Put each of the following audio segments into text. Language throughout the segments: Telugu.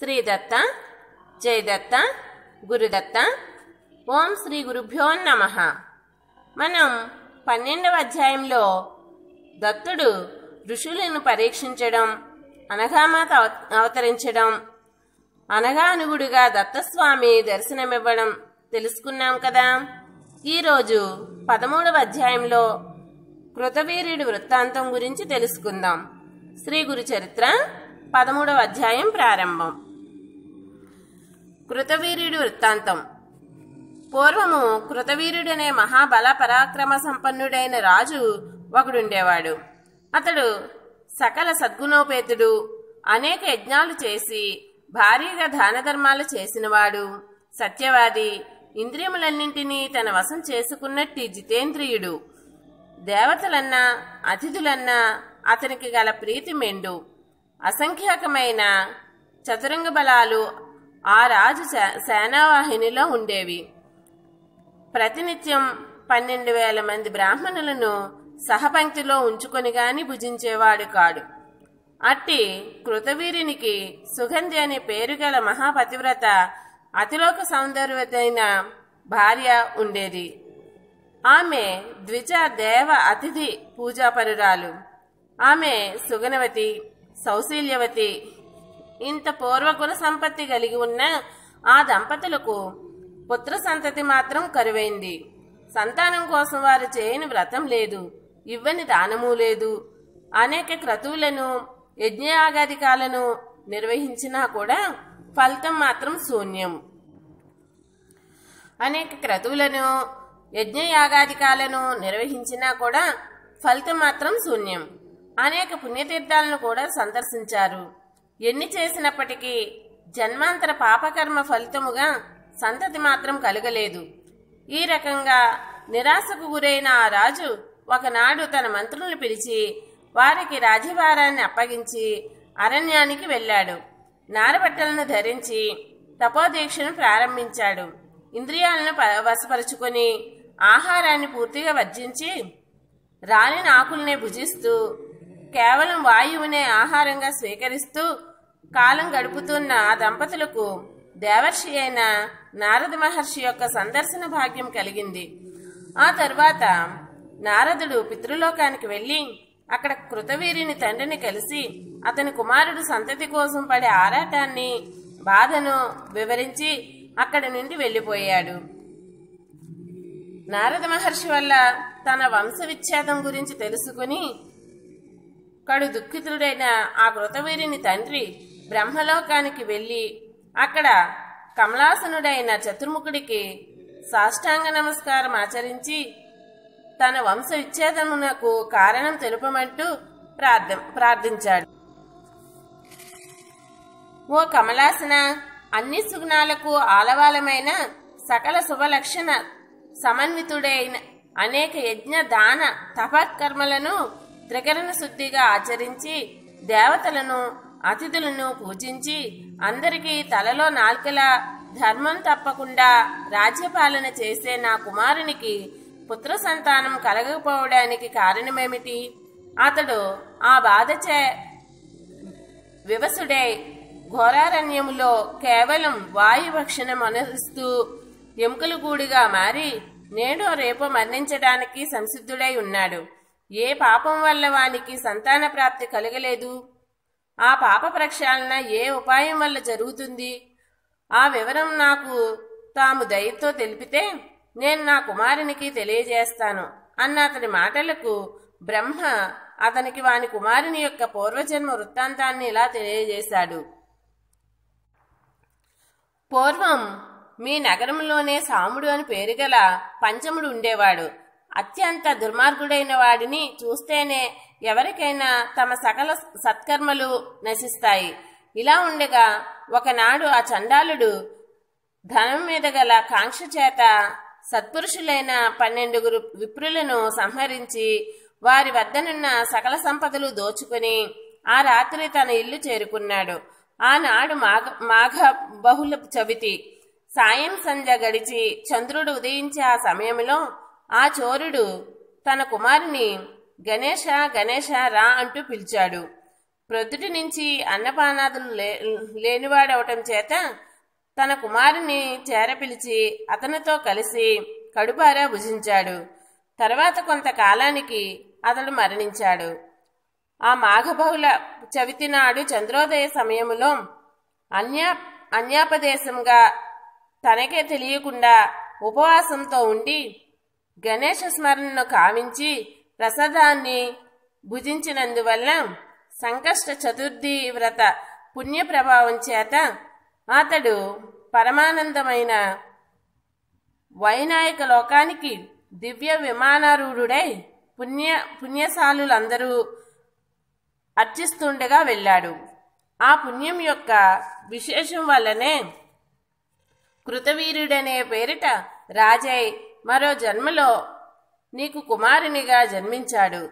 శ్రీ దత్త, జై దత్త, గురుదత్త. ఓం శ్రీ గురుభ్యో నమః. మనం 12వ అధ్యాయంలో దత్తుడు ఋషులను పరీక్షించడం, అనఘామాత అవతరించడం, అనగానుగుడుగా దత్తస్వామి దర్శనమివ్వడం తెలుసుకున్నాం కదా. ఈరోజు 13వ అధ్యాయంలో కృతవీర్యుడి వృత్తాంతం గురించి తెలుసుకుందాం. శ్రీ గురు చరిత్ర 13వ అధ్యాయం ప్రారంభం. కృతవీర్యుడి వృత్తాంతం. పూర్వము కృతవీర్యుడనే మహాబల పరాక్రమ సంపన్నుడైన రాజు ఒకడుండేవాడు. అతడు సకల సద్గుణోపేతుడు, అనేక యజ్ఞాలు చేసి భారీగా దాన ధర్మాలు చేసినవాడు, సత్యవాది, ఇంద్రియములన్నింటినీ తన వశం చేసుకున్నట్టి జితేంద్రియుడు. దేవతలన్నా అతిథులన్నా అతనికి గల ప్రీతి మెండు. అసంఖ్యాకమైన చతురంగ బలాలు ఆ రాజు సేనావాహినిలో ఉండేవి. ప్రతినిత్యం 12,000 మంది బ్రాహ్మణులను సహపంక్తిలో ఉంచుకొని గాని భుజించేవాడు కాడు. అట్టి కృతవీరునికి సుగంధి అనే పేరు గల మహాపతివ్రత, అతిలోక సౌందర్యవతైన భార్య ఉండేది. ఆమె ద్విజ దేవ అతిథి పూజాపరురాలు. ఆమె సుగనవతి, సౌశీల్యవతి. ఇంత పూర్వకుల సంపత్తి కలిగి ఉన్న ఆ దంపతులకు పుత్ర సంతతి మాత్రం కరువైంది. సంతానం కోసం వారు చేయని వ్రతం లేదు, ఇవ్వని దానము లేదు. అనేక క్రతువులను, యజ్ఞయాగాదికాలను నిర్వహించినా కూడా ఫలితం మాత్రం శూన్యం. అనేక క్రతువులను, యజ్ఞయాగాదికాలను నిర్వహించినా కూడా ఫలితం మాత్రం శూన్యం. అనేక పుణ్యతీర్థాలను కూడా సందర్శించారు. ఎన్ని చేసినప్పటికీ జన్మాంతర పాపకర్మ ఫలితముగా సంతతి మాత్రం కలగలేదు. ఈ రకంగా నిరాశకు గురైన ఆ రాజు ఒకనాడు తన మంత్రులను పిలిచి వారికి రాజ్యభారాన్ని అప్పగించి అరణ్యానికి వెళ్ళాడు. నారబట్టలను ధరించి తపోదీక్షను ప్రారంభించాడు. ఇంద్రియాలను వశపరుచుకొని ఆహారాన్ని పూర్తిగా వర్జించి రాలిన ఆకుల్నే భుజిస్తూ కేవలం వాయువునే ఆహారంగా స్వీకరిస్తూ కాలం గడుపుతున్న ఆ దంపతులకు దేవర్షి అయిన నారద మహర్షి యొక్క సందర్శన భాగ్యం కలిగింది. ఆ తరువాత నారదుడు పితృలోకానికి వెళ్ళి అక్కడ కృతవీర్యుని తండ్రిని కలిసి అతని కుమారుడు సంతతి కోసం పడే ఆరాటాన్ని, బాధను వివరించి అక్కడి నుండి వెళ్ళిపోయాడు. నారద మహర్షి వల్ల తన వంశ విచ్ఛేదం గురించి తెలుసుకుని కడు దుఃఖితుడైన ఆ కృతవీర్యుని తండ్రి బ్రహ్మలోకానికి వెళ్ళి అక్కడ కమలాసనుడైన చతుర్ముఖుడికి సాష్టాంగ నమస్కారం ఆచరించి తన వంశ విచ్ఛేదమునకు కారణం తెలుపమంటూ ప్రార్థించాడు. ఓ కమలాసన, అన్ని సుగుణాలకు ఆలవాలమైన సకల శుభలక్షణ సమన్వితుడైన అనేక యజ్ఞ దాన తపకర్మలను త్రికరణ శుద్ధిగా ఆచరించి దేవతలను అతిథులను పూజించి అందరికీ తలలో నాల్కలా ధర్మం తప్పకుండా రాజ్యపాలన చేసే నా కుమారునికి పుత్ర సంతానం కలగకపోవడానికి కారణమేమిటి? అతడు ఆ బాధచే వివసుడై ఘోరారణ్యములో కేవలం వాయుభక్షణం అనుభవిస్తూ ఎముకలు గూడిగా మారి నేడో రేపో మరణించడానికి సంసిద్ధుడై ఉన్నాడు. ఏ పాపం వల్ల వానికి సంతాన ప్రాప్తి కలగలేదు? ఆ పాప ప్రక్షాళన ఏ ఉపాయం వల్ల జరుగుతుంది? ఆ వివరం నాకు తాము దయతో తెలిపితే నేను నా కుమారునికి తెలియజేస్తాను అన్న అతని మాటలకు బ్రహ్మ అతనికి వాని కుమారుని యొక్క పూర్వజన్మ వృత్తాంతాన్ని ఇలా తెలియజేశాడు. పూర్వం మీ నగరంలోనే సాముడు అని పేరుగల పంచముడు ఉండేవాడు. అత్యంత దుర్మార్గుడైన వాడిని చూస్తేనే ఎవరికైనా తమ సకల సత్కర్మలు నశిస్తాయి. ఇలా ఉండగా ఒకనాడు ఆ చండాలుడు ధనం మీద గల కాంక్ష చేత సత్పురుషులైన 12 విప్రులను సంహరించి వారి వద్దనున్న సకల సంపదలు దోచుకుని ఆ రాత్రి తన ఇల్లు చేరుకున్నాడు. ఆనాడు మాఘ బహుళ చవితి. సాయం సంధ్య గడిచి చంద్రుడు ఉదయించే ఆ సమయంలో ఆ చోరుడు తన కుమారుని గణేశ గణేశ రా అంటూ పిలిచాడు. ప్రొద్దుటి నుంచి అన్నపానాదులు లేనివాడవటం చేత తన కుమారుని చేరపిలిచి అతనితో కలిసి కడుపారా భుజించాడు. తర్వాత కొంతకాలానికి అతడు మరణించాడు. ఆ మాఘబహుళ చవితి నాడు చంద్రోదయ సమయములో అన్యాపదేశంగా తనకే తెలియకుండా ఉపవాసంతో ఉండి గణేశ స్మరణను కావించి ప్రసాదాన్ని భుజించినందువల్ల సంకష్ట చతుర్థి వ్రత పుణ్య ప్రభావం చేత అతడు పరమానందమైన వైనాయక లోకానికి దివ్య విమానారూఢుడై పుణ్యశాలులందరూ అర్చిస్తుండగా వెళ్ళాడు. ఆ పుణ్యం యొక్క విశేషం వల్లనే కృతవీర్యుడనే పేరిట రాజై మరో జన్మలో నీకు కుమారునిగా జన్మించాడు.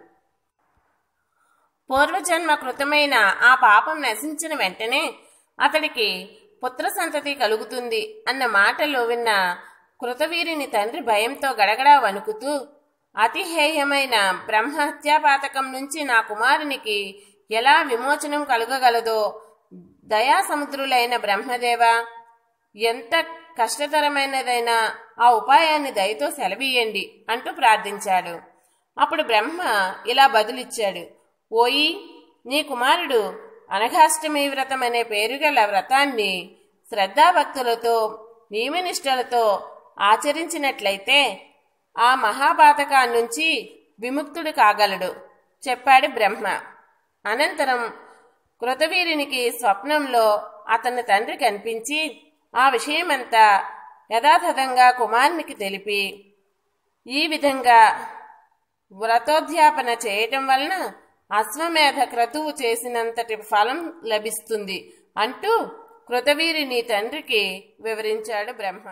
పూర్వజన్మ కృతమైన ఆ పాపం నశించిన వెంటనే అతడికి పుత్ర సంతతి కలుగుతుంది అన్న మాటలు విన్న కృతవీరుని తండ్రి భయంతో గడగడా వణుకుతూ, అతి హేయమైన బ్రహ్మహత్యాపాతకం నుంచి నా కుమారునికి ఎలా విమోచనం కలుగగలదో దయాసముద్రులైన బ్రహ్మదేవ, ఎంత కష్టతరమైనదైనా ఆ ఉపాయాన్ని దయతో సెలవీయండి అంటూ ప్రార్థించాడు. అప్పుడు బ్రహ్మ ఇలా బదులిచ్చాడు, ఓయి, నీ కుమారుడు అనఘాష్టమి వ్రతం అనే పేరుగల వ్రతాన్ని శ్రద్ధాభక్తులతో నియమనిష్టలతో ఆచరించినట్లయితే ఆ మహాపాతకాన్నించి విముక్తుడు కాగలడు చెప్పాడు బ్రహ్మ. అనంతరం కృతవీరునికి స్వప్నంలో అతని తండ్రి కనిపించి ఆ విషయమంతా యథాతథంగా కుమారునికి తెలిపి, ఈ విధంగా వ్రతోద్యాపన చేయటం వలన అశ్వమేధ క్రతువు చేసినంతటి ఫలం లభిస్తుంది అంటూ కృతవీరుని తండ్రికి వివరించాడు బ్రహ్మ.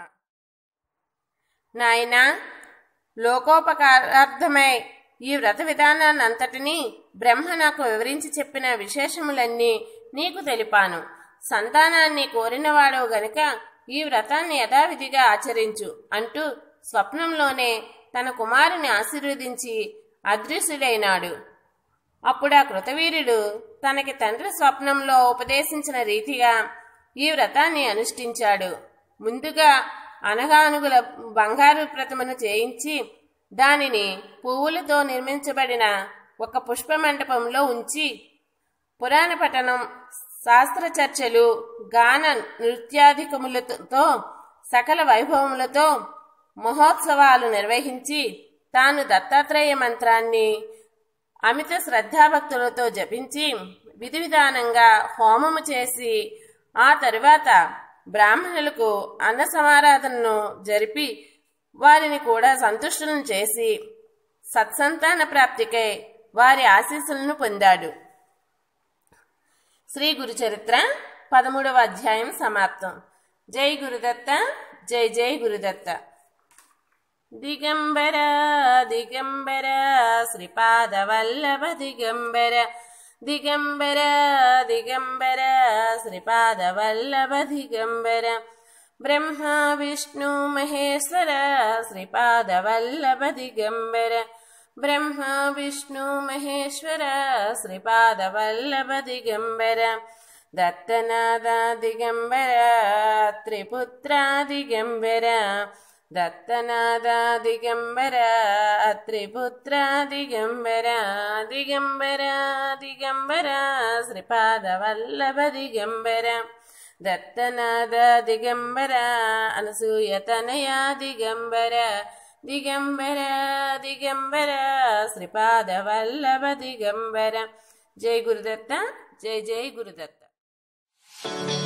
నాయనా, లోకోపకారార్థమై ఈ వ్రత విధానాన్నంతటినీ బ్రహ్మ నాకు వివరించి చెప్పిన విశేషములన్నీ నీకు తెలిపాను. సంతానాన్ని కోరినవాడవు గనుక ఈ వ్రతాన్ని యథావిధిగా ఆచరించు అంటూ స్వప్నంలోనే తన కుమారుని ఆశీర్వదించి అదృశ్యుడైనాడు. అప్పుడా కృతవీరుడు తనకి తండ్రి స్వప్నంలో ఉపదేశించిన రీతిగా ఈ వ్రతాన్ని అనుష్ఠించాడు. ముందుగా అనగానుగుల బంగారు ప్రతిమను చేయించి దానిని పువ్వులతో నిర్మించబడిన ఒక పుష్పమండపంలో ఉంచి పురాణ పఠనం, శాస్త్ర చర్చలు, గాన నృత్యాధికములతో సకల వైభవములతో మహోత్సవాలు నిర్వహించి తాను దత్తాత్రేయ మంత్రాన్ని అమిత శ్రద్ధాభక్తులతో జపించి విధి విధానంగా హోమము చేసి ఆ తరువాత బ్రాహ్మణులకు అన్న సమారాధనను జరిపి వారిని కూడా సంతుష్టులను చేసి సత్సంతాన ప్రాప్తికై వారి ఆశీస్సులను పొందాడు. శ్రీ గురుచరిత్ర 13వ అధ్యాయం సమాప్తం. జై గురుదత్త, జై జై గురుదత్త. దిగంబర దిగంబర శ్రీపాద వల్లభ దిగంబర, దిగంబర దిగంబర శ్రీపాద వల్లభ దిగంబర, బ్రహ్మ విష్ణు మహేశ్వర శ్రీపాద వల్లభ దిగంబర, బ్రహ్మ విష్ణు మహేశ్వర శ్రీపాద వల్లభ దిగంబర, దత్తనాథ దిగంబర త్రిపుత్ర దిగంబర, దత్తనాథ దిగంబర త్రిపుత్ర దిగంబర, దిగంబర దిగంబర శ్రీపాద వల్లభ దిగంబర, దత్తనాథ దిగంబర అనసూయతనయ దిగంబర, దిగంబర దిగంబర శ్రీపాద వల్లభ దిగంబర. జై గురుదత్త, జై జై గురుదత్త.